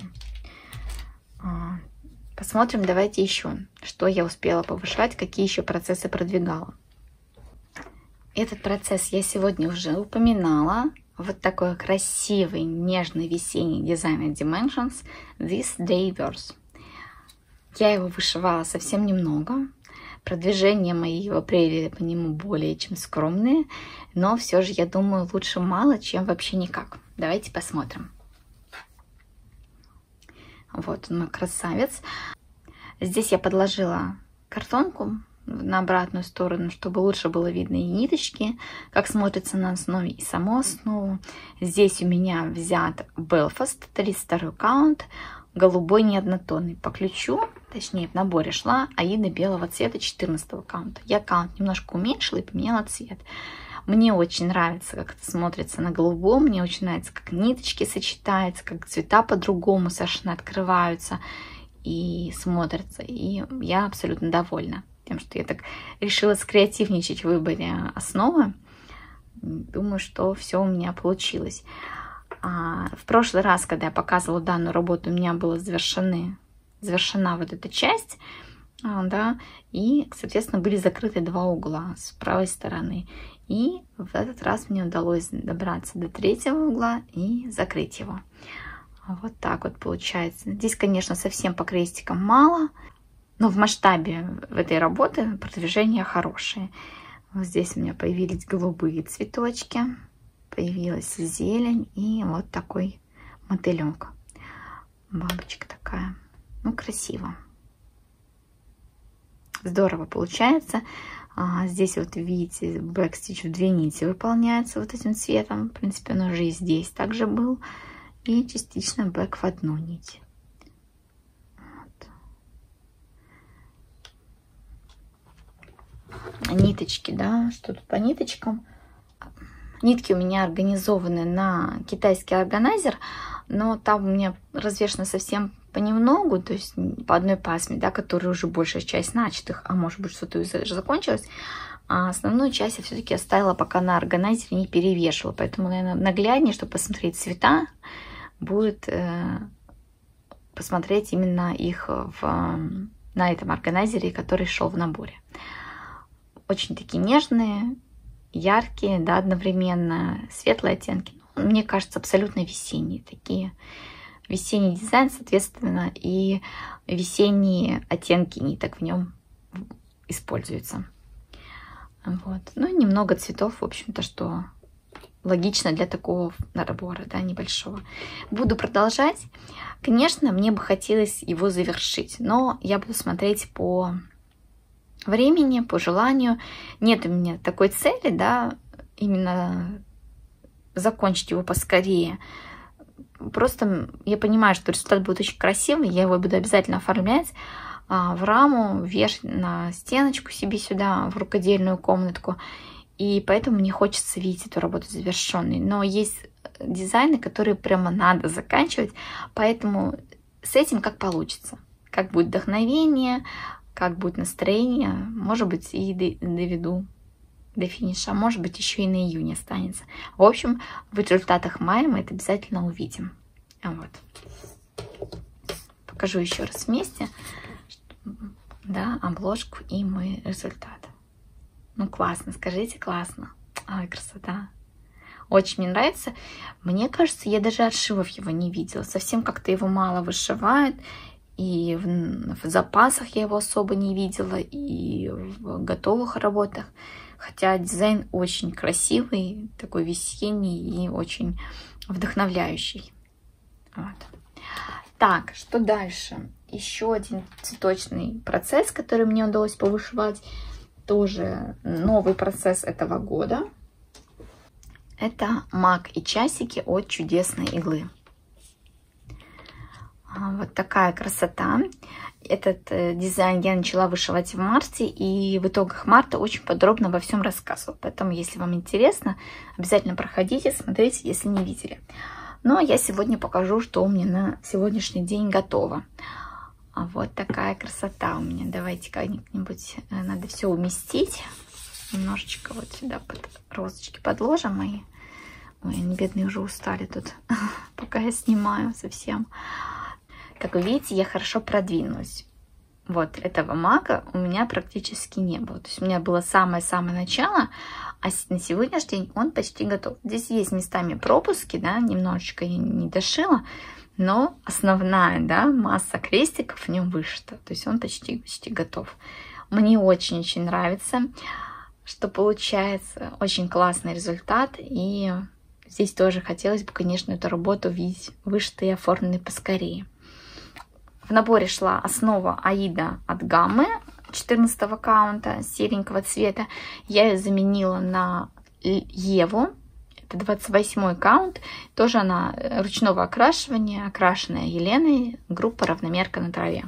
Посмотрим, давайте еще, что я успела повышать, какие еще процессы продвигала. Этот процесс я сегодня уже упоминала. Вот такой красивый, нежный весенний дизайн Dimensions This Day Verse. Я его вышивала совсем немного. Продвижения мои в апреле по нему более чем скромные, но все же, я думаю, лучше мало, чем вообще никак. Давайте посмотрим. Вот он, мой красавец. Здесь я подложила картонку на обратную сторону, чтобы лучше было видно и ниточки, как смотрится на основе, и саму основу. Здесь у меня взят Belfast, тридцать второй каунт, голубой неоднотонный. По ключу, точнее в наборе шла Аида белого цвета четырнадцатого каунта. Я каунт немножко уменьшила и поменяла цвет. Мне очень нравится, как это смотрится на голубом. Мне очень нравится, как ниточки сочетаются, как цвета по-другому совершенно открываются и смотрятся. И я абсолютно довольна тем, что я так решила скреативничать в выборе основы. думаю, что все у меня получилось. А в прошлый раз, когда я показывала данную работу, у меня была завершены, завершена вот эта часть, да, и, соответственно, были закрыты два угла с правой стороны. И в этот раз мне удалось добраться до третьего угла и закрыть его. Вот так вот получается. Здесь, конечно, совсем по крестикам мало, но в масштабе в этой работы продвижение хорошее. Вот здесь у меня появились голубые цветочки, появилась зелень и вот такой мотылек. Бабочка такая. Ну, красиво. Здорово получается. А здесь вот видите, бэкстич в две нити выполняется вот этим цветом. В принципе, он уже и здесь также был. И частично бэк в одну нить. Вот. Ниточки, да, что тут по ниточкам. Нитки у меня организованы на китайский органайзер, но там у меня развешено совсем понемногу, то есть по одной пасме, да, которая уже большая часть начатых, а может быть что-то уже закончилось. А основную часть я все-таки оставила, пока на органайзере не перевешивала. Поэтому, наверное, нагляднее, чтобы посмотреть цвета, будет э, посмотреть именно их в, на этом органайзере, который шел в наборе. Очень такие нежные, яркие, да, одновременно, светлые оттенки. Мне кажется, абсолютно весенние такие. Весенний дизайн, соответственно, и весенние оттенки ниток в нем используются. Вот. Ну и немного цветов, в общем-то, что логично для такого набора, да, небольшого. Буду продолжать. Конечно, мне бы хотелось его завершить, но я буду смотреть по времени, по желанию. Нет у меня такой цели, да, именно закончить его поскорее. Просто я понимаю, что результат будет очень красивый, я его буду обязательно оформлять а, в раму, вешать на стеночку себе сюда, в рукодельную комнатку. И поэтому мне хочется видеть эту работу завершенной. Но есть дизайны, которые прямо надо заканчивать, поэтому с этим как получится. Как будет вдохновение, как будет настроение, может быть, и доведу до финиша, может быть, еще и на июне останется. В общем, в результатах мая мы это обязательно увидим. Вот. Покажу еще раз вместе, да, обложку и мой результат. Ну, классно, скажите, классно. Ай, красота. Очень мне нравится. Мне кажется, я даже отшивов его не видела. Совсем как-то его мало вышивают. И в, в запасах я его особо не видела, и в готовых работах. Хотя дизайн очень красивый, такой весенний и очень вдохновляющий. Вот. Так, что дальше? Еще один цветочный процесс, который мне удалось повышивать. Тоже новый процесс этого года. Это мак и часики от Чудесной иглы. Вот такая красота. Этот э, дизайн я начала вышивать в марте, и в итогах марта очень подробно обо всем рассказывала. Поэтому, если вам интересно, обязательно проходите, смотрите, если не видели. Ну, а я сегодня покажу, что у меня на сегодняшний день готово. А вот такая красота у меня. Давайте как-нибудь, э, надо все уместить. Немножечко вот сюда под розочки подложим мои. Ой, они бедные уже устали тут, пока я снимаю совсем. Как вы видите, я хорошо продвинулась. Вот этого мака у меня практически не было. То есть у меня было самое-самое начало, а на сегодняшний день он почти готов. Здесь есть местами пропуски, да, немножечко я не дошила, но основная, да, масса крестиков в нем вышита. То есть он почти, почти готов. Мне очень-очень нравится, что получается. Очень классный результат. И здесь тоже хотелось бы, конечно, эту работу видеть вышитой и оформленной поскорее. В наборе шла основа Аида от Гаммы четырнадцатого каунта серенького цвета. Я ее заменила на Еву. Это двадцать восьмой каунт. Тоже она ручного окрашивания, окрашенная Еленой. Группа «Равномерка на траве».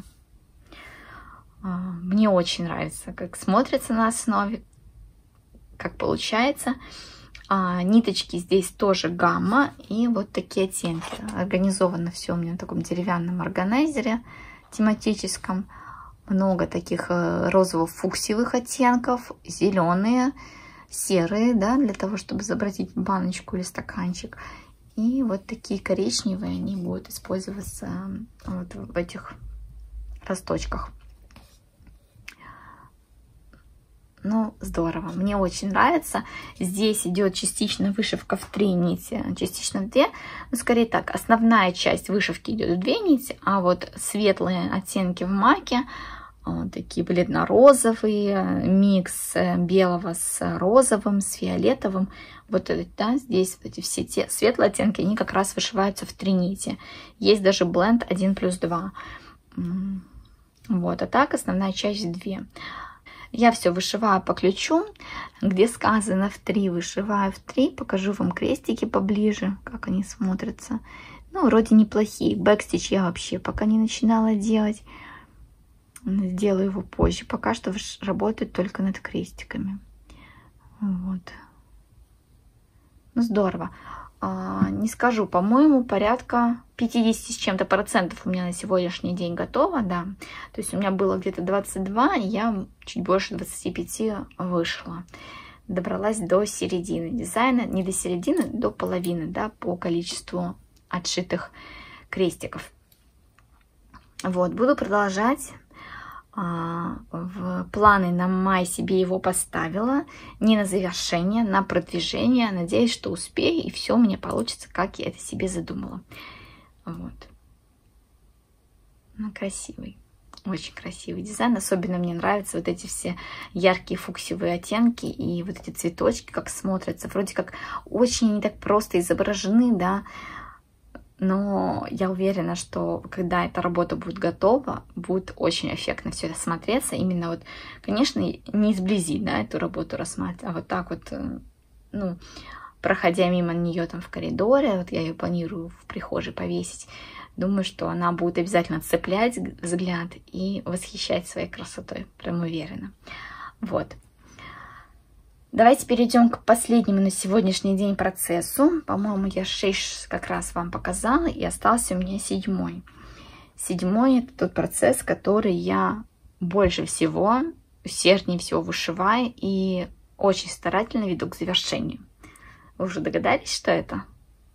Мне очень нравится, как смотрится на основе, как получается. А, ниточки здесь тоже гамма и вот такие оттенки. Организовано все у меня на таком деревянном органайзере тематическом. Много таких розово-фуксиевых оттенков, зеленые, серые, да, для того, чтобы изобразить баночку или стаканчик. И вот такие коричневые, они будут использоваться вот в этих росточках. Ну, здорово, мне очень нравится. Здесь идет частично вышивка в три нити, частично в две. Ну, скорее так, основная часть вышивки идет в две нити, а вот светлые оттенки в маке, вот такие бледно-розовые, микс белого с розовым, с фиолетовым. Вот это, да, здесь вот эти все те светлые оттенки, они как раз вышиваются в три нити. Есть даже бленд один плюс два. Вот, а так основная часть две. Я все вышиваю по ключу, где сказано в три, вышиваю в три. Покажу вам крестики поближе, как они смотрятся. Ну, вроде неплохие. Бэкстич я вообще пока не начинала делать. Сделаю его позже. Пока что работаю только над крестиками. Вот. Ну, здорово. А, не скажу, по-моему, порядка пятидесяти с чем-то процентов у меня на сегодняшний день готово, да. То есть у меня было где-то двадцать два, и я чуть больше двадцати пяти вышла. Добралась до середины дизайна, не до середины, до половины, да, по количеству отшитых крестиков. Вот, буду продолжать. В планы на май себе его поставила, не на завершение, на продвижение. Надеюсь, что успею, и все у меня получится, как я это себе задумала. Вот. Ну, красивый, очень красивый дизайн. Особенно мне нравятся вот эти все яркие фуксиевые оттенки и вот эти цветочки, как смотрятся. Вроде как очень они так просто изображены, да. Но я уверена, что когда эта работа будет готова, будет очень эффектно все это смотреться. Именно вот, конечно, не изблизи, да, эту работу рассматривать, а вот так вот, ну, проходя мимо нее там в коридоре, вот я ее планирую в прихожей повесить, думаю, что она будет обязательно цеплять взгляд и восхищать своей красотой, прям уверена. Вот. Давайте перейдем к последнему на сегодняшний день процессу. По-моему, я шесть как раз вам показала, и остался у меня седьмой. Седьмой — это тот процесс, который я больше всего, усерднее всего вышиваю и очень старательно веду к завершению. Вы уже догадались, что это?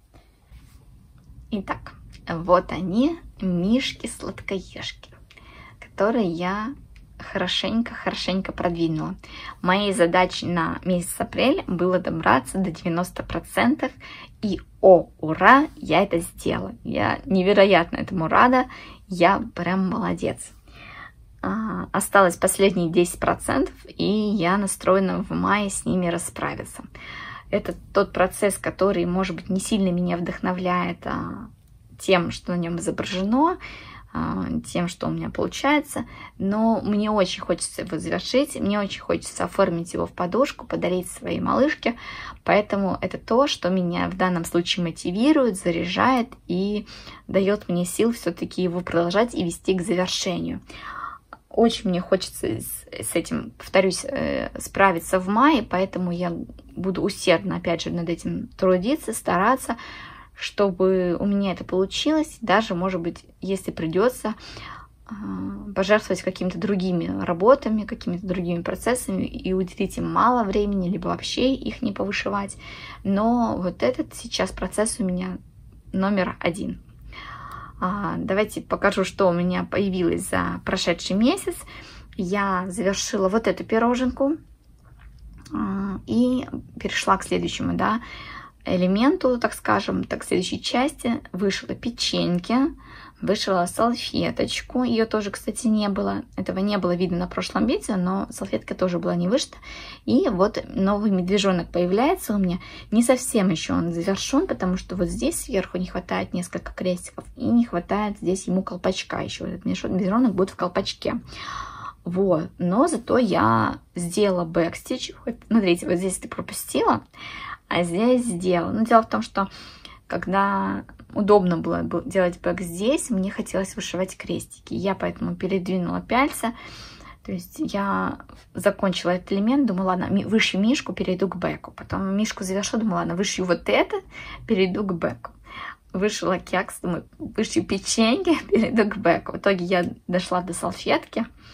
Итак, вот они, мишки-сладкоежки, которые я хорошенько-хорошенько продвинула. Моей задачей на месяц апрель было добраться до девяноста процентов, и, о, ура, я это сделала. Я невероятно этому рада, я прям молодец. А, осталось последние десять процентов, и я настроена в мае с ними расправиться. Это тот процесс, который, может быть, не сильно меня вдохновляет а, тем, что на нем изображено, тем, что у меня получается, но мне очень хочется его завершить, мне очень хочется оформить его в подушку, подарить своей малышке, поэтому это то, что меня в данном случае мотивирует, заряжает и дает мне сил все-таки его продолжать и вести к завершению. Очень мне хочется с этим, повторюсь, справиться в мае, поэтому я буду усердно, опять же, над этим трудиться, стараться, чтобы у меня это получилось, даже, может быть, если придется, пожертвовать какими-то другими работами, какими-то другими процессами и уделить им мало времени, либо вообще их не повышивать. Но вот этот сейчас процесс у меня номер один. Давайте покажу, что у меня появилось за прошедший месяц. Я завершила вот эту пироженку и перешла к следующему, да, элементу, так скажем, так, следующей части. Вышила печеньки, вышила салфеточку. Ее тоже, кстати, не было. Этого не было видно на прошлом видео, но салфетка тоже была не вышита. И вот новый медвежонок появляется у меня. Не совсем еще он завершен, потому что вот здесь сверху не хватает несколько крестиков. И не хватает здесь ему колпачка еще. Этот медвежонок будет в колпачке. Вот. Но зато я сделала бэкстич. Смотрите, вот здесь ты пропустила. А здесь сделала. Но дело в том, что когда удобно было делать бэк здесь, мне хотелось вышивать крестики. Я поэтому передвинула пяльца. То есть я закончила этот элемент, думала, ладно, вышью мишку, перейду к бэку. Потом мишку завершу, думала, ладно, вышью вот это, перейду к бэку. Вышила кекс, думаю, вышью печенье, перейду к бэку. В итоге я дошла до салфетки.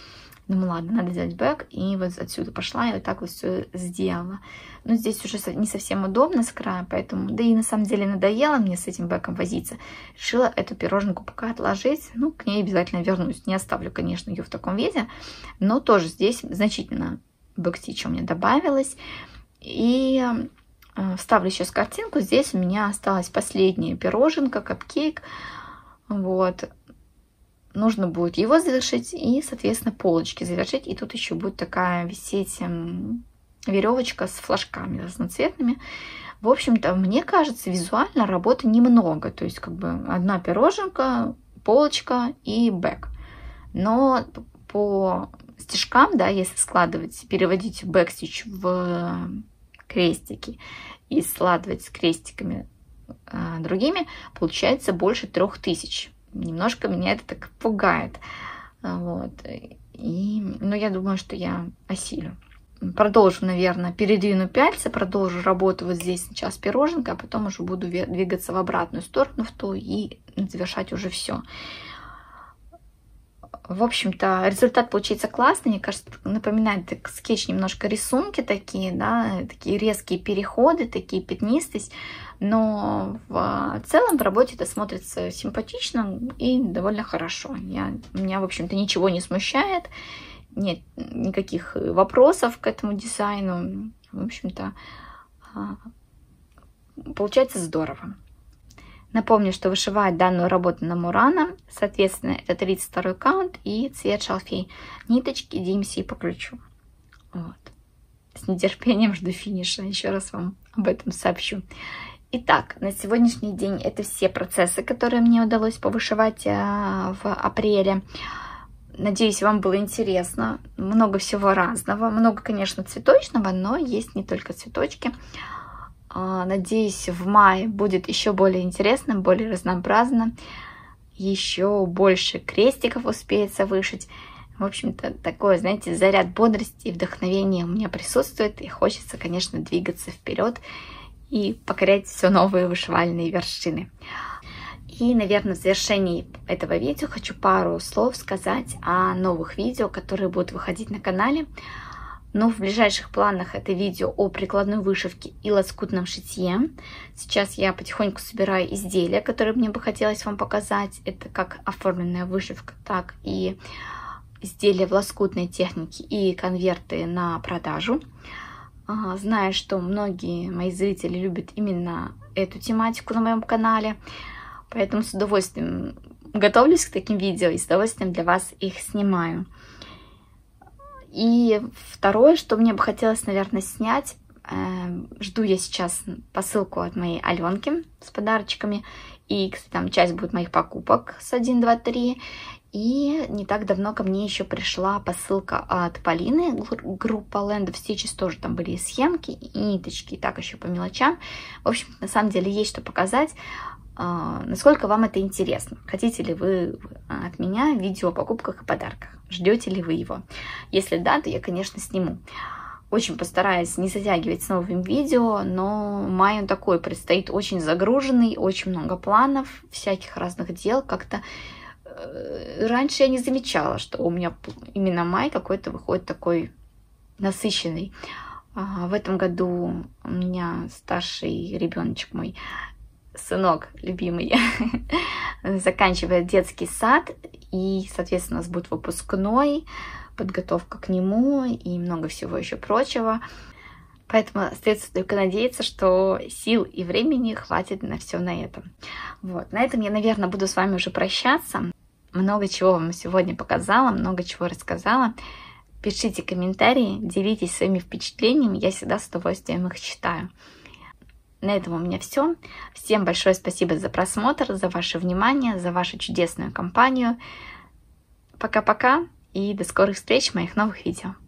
Думаю, ладно, надо сделать бэк, и вот отсюда пошла, и вот так вот все сделала. Но здесь уже не совсем удобно с края, поэтому, да и на самом деле надоело мне с этим бэком возиться. Решила эту пироженку пока отложить, ну, к ней обязательно вернусь. Не оставлю, конечно, ее в таком виде, но тоже здесь значительно бэкстича у меня добавилось. И э, вставлю сейчас картинку. Здесь у меня осталась последняя пироженка, капкейк. Вот. Нужно будет его завершить и, соответственно, полочки завершить. И тут еще будет такая висеть веревочка с флажками разноцветными. В общем-то, мне кажется, визуально работы немного. То есть, как бы одна пироженка, полочка и бэк. Но по стежкам, да, если складывать, переводить бэкстич в крестики и складывать с крестиками а, другими, получается больше трех тысяч. Немножко меня это так пугает. Вот. И, но я думаю, что я осилю. Продолжу, наверное, передвину пяльцы, продолжу работу вот здесь сейчас пироженка, а потом уже буду двигаться в обратную сторону, в ту, и завершать уже все. В общем-то, результат получается классный. Мне кажется, напоминает так, скетч немножко рисунки такие, да, такие резкие переходы, такие пятнистость. Но в целом в работе это смотрится симпатично и довольно хорошо. Я, меня, в общем-то, ничего не смущает. Нет никаких вопросов к этому дизайну. В общем-то, получается здорово. Напомню, что вышивать данную работу на Мурана, соответственно, это тридцать второй каунт и цвет шалфей. Ниточки ди эм си по ключу. Вот. С нетерпением жду финиша. Еще раз вам об этом сообщу. Итак, на сегодняшний день это все процессы, которые мне удалось повышивать в апреле. Надеюсь, вам было интересно. Много всего разного. Много, конечно, цветочного, но есть не только цветочки. Надеюсь, в мае будет еще более интересно, более разнообразно. Еще больше крестиков успеется вышить. В общем-то, такой, знаете, заряд бодрости и вдохновения у меня присутствует. И хочется, конечно, двигаться вперед и покорять все новые вышивальные вершины. И, наверное, в завершении этого видео хочу пару слов сказать о новых видео, которые будут выходить на канале. Но в ближайших планах это видео о прикладной вышивке и лоскутном шитье. Сейчас я потихоньку собираю изделия, которые мне бы хотелось вам показать. Это как оформленная вышивка, так и изделия в лоскутной технике и конверты на продажу. Знаю, что многие мои зрители любят именно эту тематику на моем канале. Поэтому с удовольствием готовлюсь к таким видео и с удовольствием для вас их снимаю. И второе, что мне бы хотелось, наверное, снять, э, жду я сейчас посылку от моей Аленки с подарочками. И, кстати, там часть будет моих покупок с один, два, три. И не так давно ко мне еще пришла посылка от Полины, группа Land of Stitches, тоже там были и схемки, и ниточки, и так еще по мелочам. В общем, на самом деле есть что показать. Насколько вам это интересно? Хотите ли вы от меня видео о покупках и подарках? Ждете ли вы его? Если да, то я, конечно, сниму. Очень постараюсь не затягивать с новым видео, но май он такой предстоит очень загруженный, очень много планов, всяких разных дел. Как-то э, раньше я не замечала, что у меня именно май какой-то выходит такой насыщенный. А в этом году у меня старший ребеночек мой, сынок любимый, заканчивает детский сад, и, соответственно, у нас будет выпускной, подготовка к нему и много всего еще прочего. Поэтому остается только надеяться, что сил и времени хватит на все на этом. Вот. На этом я, наверное, буду с вами уже прощаться. Много чего вам сегодня показала, много чего рассказала. Пишите комментарии, делитесь своими впечатлениями, я всегда с удовольствием их читаю. На этом у меня все. Всем большое спасибо за просмотр, за ваше внимание, за вашу чудесную компанию. Пока-пока и до скорых встреч в моих новых видео.